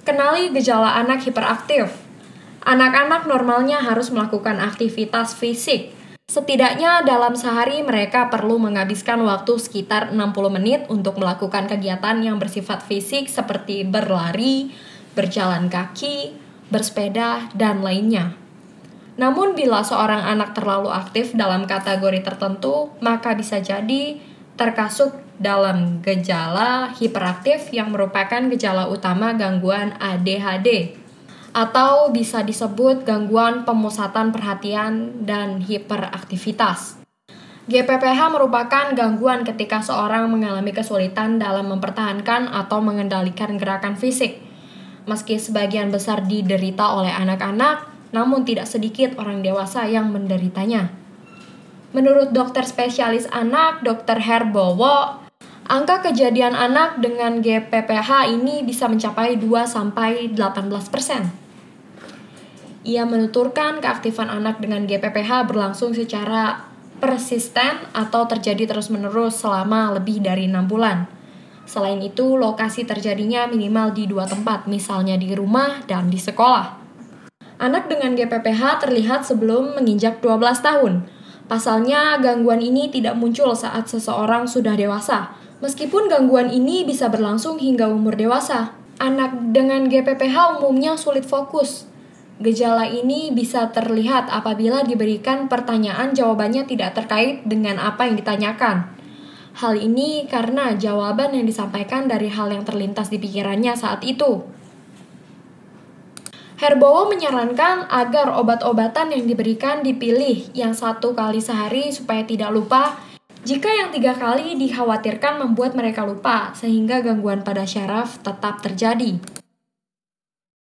Kenali gejala anak hiperaktif. Anak-anak normalnya harus melakukan aktivitas fisik. Setidaknya dalam sehari mereka perlu menghabiskan waktu sekitar 60 menit untuk melakukan kegiatan yang bersifat fisik seperti berlari, berjalan kaki, bersepeda, dan lainnya. Namun bila seorang anak terlalu aktif dalam kategori tertentu, maka bisa jadi termasuk dalam gejala hiperaktif yang merupakan gejala utama gangguan ADHD. Atau bisa disebut gangguan pemusatan perhatian dan hiperaktivitas. GPPH merupakan gangguan ketika seorang mengalami kesulitan dalam mempertahankan atau mengendalikan gerakan fisik. Meski sebagian besar diderita oleh anak-anak, namun tidak sedikit orang dewasa yang menderitanya. Menurut dokter spesialis anak, Dr. Herbowo, angka kejadian anak dengan GPPH ini bisa mencapai 2-18%. Ia menuturkan keaktifan anak dengan GPPH berlangsung secara persisten atau terjadi terus-menerus selama lebih dari 6 bulan. Selain itu, lokasi terjadinya minimal di 2 tempat, misalnya di rumah dan di sekolah. Anak dengan GPPH terlihat sebelum menginjak 12 tahun. Pasalnya, gangguan ini tidak muncul saat seseorang sudah dewasa. Meskipun gangguan ini bisa berlangsung hingga umur dewasa, anak dengan GPPH umumnya sulit fokus. Gejala ini bisa terlihat apabila diberikan pertanyaan jawabannya tidak terkait dengan apa yang ditanyakan. Hal ini karena jawaban yang disampaikan dari hal yang terlintas di pikirannya saat itu. Herbowo menyarankan agar obat-obatan yang diberikan dipilih yang 1 kali sehari supaya tidak lupa, jika yang 3 kali dikhawatirkan membuat mereka lupa, sehingga gangguan pada syaraf tetap terjadi.